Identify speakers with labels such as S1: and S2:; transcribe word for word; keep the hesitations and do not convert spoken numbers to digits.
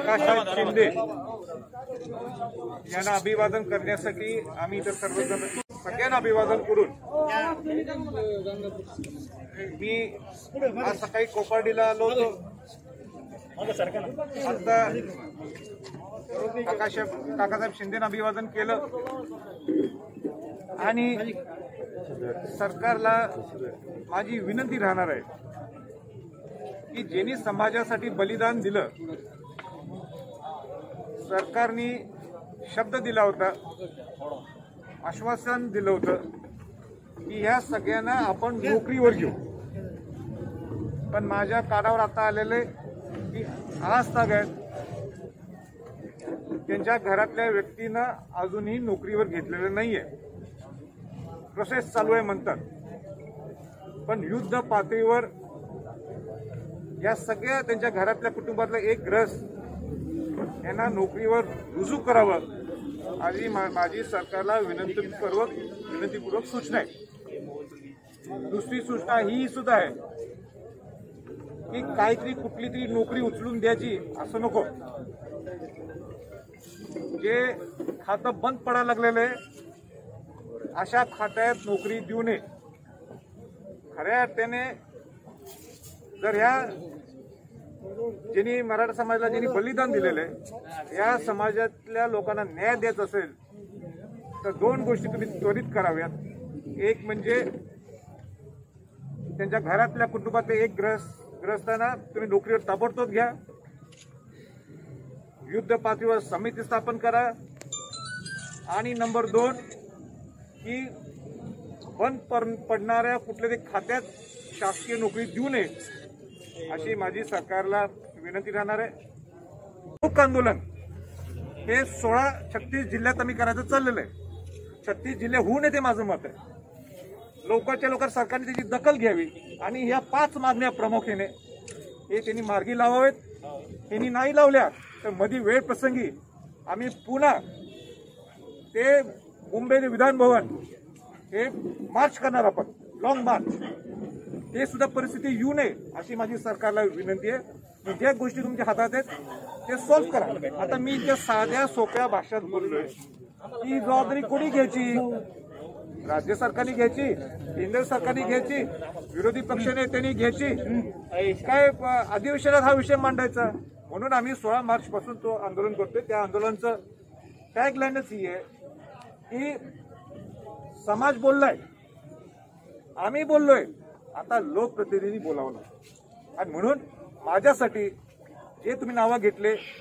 S1: प्रकाशसाहेब शिंदे यांना अभिवादन करण्यासाठी आम्ही इतर सर्वजण सगळ्यांना अभिवादन करून मी आज सकाळी कोपर्डीला आलो होतो. आता काकासाहेब काकासाहेब शिंदेना अभिवादन केलं आणि सरकारला माझी विनंती राहणार आहे की ज्यांनी समाजासाठी बलिदान दिलं, सरकारने शब्द दिला होता, आश्वासन दिलं होतं की ह्या सगळ्यांना आपण नोकरीवर घेऊ. पण माझ्या कानावर आता आलेले की आज तागायत त्यांच्या घरातल्या व्यक्तींना अजूनही नोकरीवर घेतलेलं नाहीये. प्रोसेस चालू आहे म्हणतात, पण युद्ध पातळीवर या सगळ्या त्यांच्या घरातल्या कुटुंबातला एक ग्रस्त यांना नोकरीवर रुजू करावं अशी माझी सरकारला विनंतीपूर्वक विनंतीपूर्वक सूचना आहे. दुसरी सूचना ही सुद्धा आहे की काहीतरी कुठली तरी नोकरी उचलून द्यायची असं नको. जे खातं बंद पडायला लागलेलं आहे अशा खात्यात नोकरी देऊ नये. खऱ्या अर्थाने जर ह्या ज्यांनी मराठा समाजाला ज्यांनी बलिदान दिलेलं आहे या समाजातल्या लोकांना न्याय द्यायचा असेल तर दोन गोष्टी तुम्ही त्वरित कराव्यात. एक म्हणजे त्यांच्या घरातल्या कुटुंबातले एक ग्रस्त ग्रस्तांना तुम्ही नोकरीवर ताबडतोब घ्या. युद्ध पातळीवर समिती स्थापन करा. आणि नंबर दोन की बंद पडणाऱ्या कुठल्या तरी खात्यात शासकीय नोकरी देऊ नये अशी माझी सरकारला विनंती राहणार आहे. लोक आंदोलन हे सोळा छत्तीस जिल्ह्यात आम्ही करायचं चाललेलं आहे. छत्तीस जिल्हे होऊ नये ते माझं मत आहे. लवकरच्या लवकर सरकारने त्याची दखल घ्यावी आणि ह्या पाच मागण्या प्रामुख्याने हे त्यांनी मार्गी लावावेत. त्यांनी नाही लावल्या तर मध्ये वेळ प्रसंगी आम्ही पुन्हा ते मुंबई विधान भवन हे मार्च करणार, आपण लॉंग मार्च. ते सुद्धा परिस्थिती येऊ नये अशी माझी सरकारला विनंती आहे. ज्या गोष्टी तुमच्या हातात आहेत ते सॉल्व्ह करा. आता मी इतक्या साध्या सोप्या भाषेत बोललोय. ही जबाबदारी कोणी घ्यायची? राज्य सरकारने घ्यायची, केंद्र सरकारने घ्यायची, विरोधी पक्ष नेत्यांनी घ्यायची, काय अधिवेशनात हा विषय मांडायचा? म्हणून आम्ही सोळा मार्च पासून तो आंदोलन करतोय. त्या आंदोलनाचं टॅगलाईनच ही आहे की समाज बोललाय, आम्ही बोललोय, आता लोकप्रतिनिधी बोलावं लागतं. आणि म्हणून माझ्यासाठी जे तुम्ही नावं घेतले